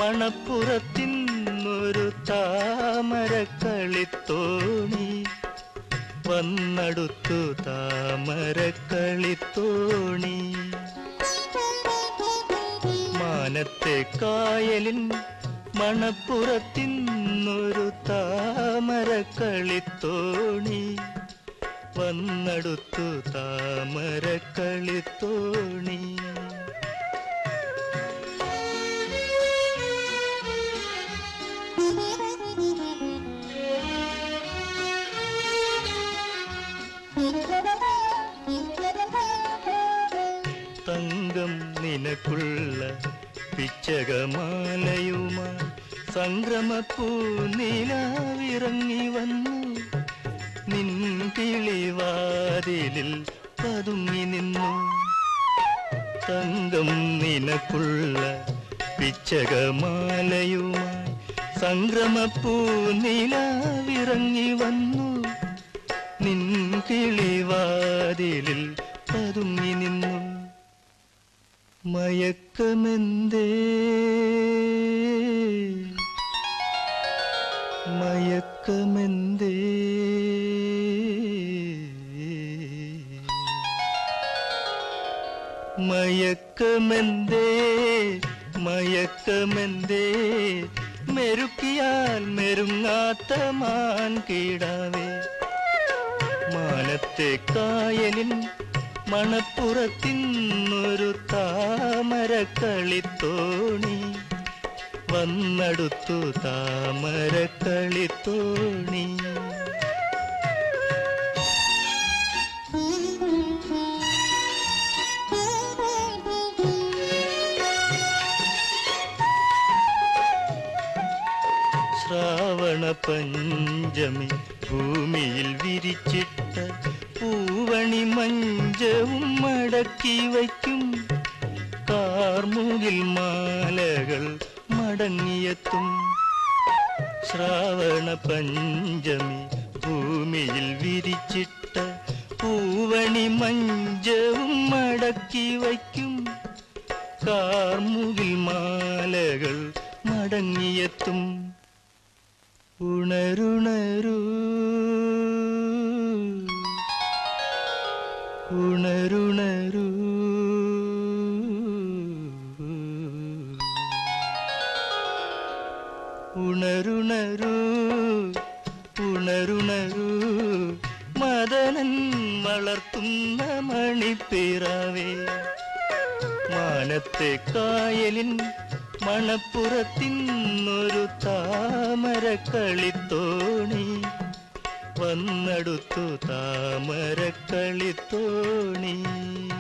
മണപ്പുറത്തിന്നൊരു താമരക്കളിത്തോണി വന്നടുത്തു താമരക്കളിത്തോണി. മാനത്തെ കായലിൻ മണപ്പുറത്തിന്നൊരു താമരക്കളിത്തോണി വന്നടുത്തു താമരക്കളിത്തോണി. തങ്കം നിനക്കുള്ള പിച്ചകമാലയുമായി സംക്രമപ്പൂനിലാവിറങ്ങി വന്നു. നിൻ കിളിവാതിലിൽ പതുങ്ങി നിന്നു. തങ്കം നിനക്കുള്ള പിച്ചകമാലയുമായി സംക്രമപ്പൂനിലാവിറങ്ങി വന്നു. നിൻ കിളിവാതിലിൽ പതുങ്ങി നിന്നു. മയക്കമെന്തേ മയക്കമെന്തേ മയക്കമെന്തേ മയക്കമെന്തേ മെരുക്കിയാൽ മെരുങ്ങാത്ത മാൻകിടാവേ. മാനത്തെ കായലിൻ മണപ്പുറത്തിന്നൊരു താമരക്കളിത്തോണി വന്നടുത്തു താമരക്കളിത്തോണി. ശ്രാവണ പഞ്ചമി ഭൂമിയിൽ വിരിച്ചിട്ട പൂവണി മഞ്ചവും മടക്കി വയ്ക്കും. കാർമുകിൽ മാലകൾ മടങ്ങിയെത്തും. ശ്രാവണ പഞ്ചമി ഭൂമിയിൽ വിരിച്ചിട്ട പൂവണി മഞ്ചവും മടക്കി വയ്ക്കും. കാർമുകിൽ മാലകൾ മടങ്ങിയെത്തും. ഉണരുണരൂ ഉണരുണരൂ ഉണരുണരൂ ഉണരുണരൂ മദനൻ വളർത്തുന്ന മണിപ്പിറാവേ. മാനത്തെ കായലിൻ മണപ്പുറത്തിന്നൊരു താമരക്കളിത്തോണി വന്നടുത്തു താമരക്കളിത്തോണി.